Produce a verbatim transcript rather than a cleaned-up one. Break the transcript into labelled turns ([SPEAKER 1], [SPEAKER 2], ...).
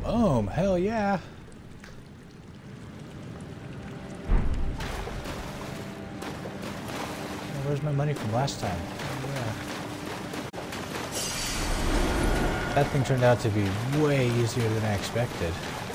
[SPEAKER 1] Boom! Hell yeah! Where's my money from last time? Oh, yeah. That thing turned out to be way easier than I expected.